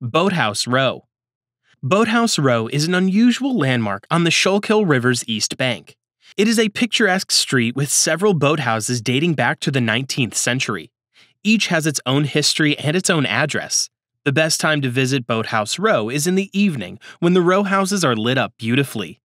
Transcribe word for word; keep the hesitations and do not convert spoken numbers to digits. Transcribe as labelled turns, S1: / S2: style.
S1: Boathouse Row. Boathouse Row is an unusual landmark on the Schuylkill River's east bank. It is a picturesque street with several boathouses dating back to the nineteenth century. Each has its own history and its own address. The best time to visit Boathouse Row is in the evening when the row houses are lit up beautifully.